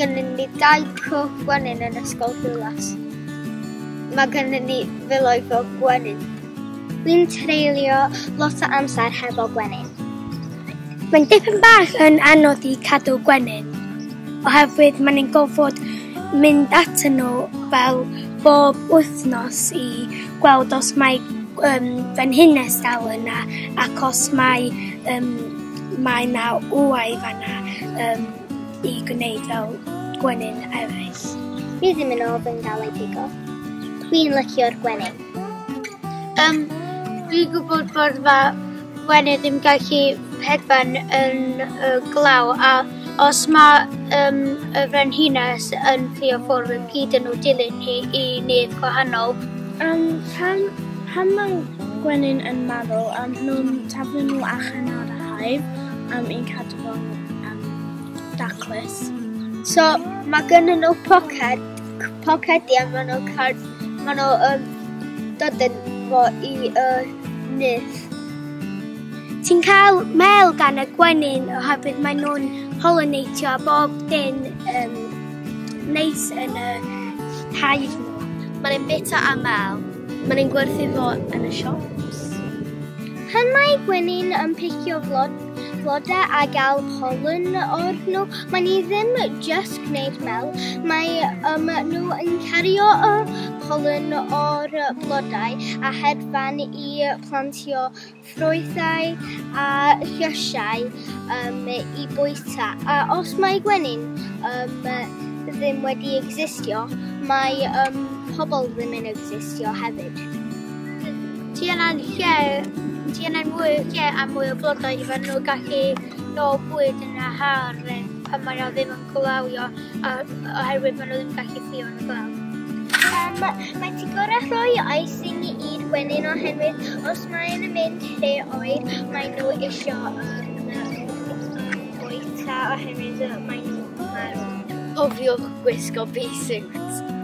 gennym ni 2 cwch gwenyn yn ysgol Rhiwlas. Mae gennym ni filoedd o gwenyn. Dwi'n treulio lot o amser hefo gwenyn. Mae'n dipyn bach yn anodd i cadw gwenyn, oherwydd maen nhw'n gorfod mynd atyn nhw fel bob wythnos i gweld os mae frenhines dal yna ac os mae na wwau fanna i gwneud fel gwenyn eraill. Fi ddim yn ofyn gael ei pigo. Dwi'n licio'r gwenyn. Dwi'n gwybod bod gwenyn ddim gallu hedfan yn glaw a os mae y frenhines yn fflio ffwrdd yn gyd yn nhw dilyn i nedd gwahanol. Pan mae gwenyn yn marw, nhw'n taflu nhw allan ar y haif i'n cadw fo'n daclus. So mae gennyn nhw pocedi a maen nhw'n dod yn fo i nyth. Ti'n cael mel gan y gwenyn oherwydd maen nhw'n pollinatio bob dim neis yn y haif nhw. Maen nhw'n bita a mel. Maen nhw'n gwerthu fo yn y siops. Pan mae gwenyn yn picio flodau a gael pollen o'r nhw, maen nhw ddim just gwneud mel. Mae nhw yn cario y pollen o'r blodau a hedfan i plantio ffrwythau a llysiau i bwyta. A os mae gwenyn ddim wedi existio, mae pobl ddim yn existio hefyd. Ti yna'n mwy a mwy o blodau i fan nhw gallu nôl bwyd yn y har pan maen nhw ddim yn glawio oherwydd maen nhw ddim gallu ffio yn y glaw. Mae ti gorau rhoi icing i'r gwenyn oherwydd os mae'n mynd lle oer, maen nhw isio bwyta oherwydd maen nhw marw. Cofiwch gwisgo bee suits.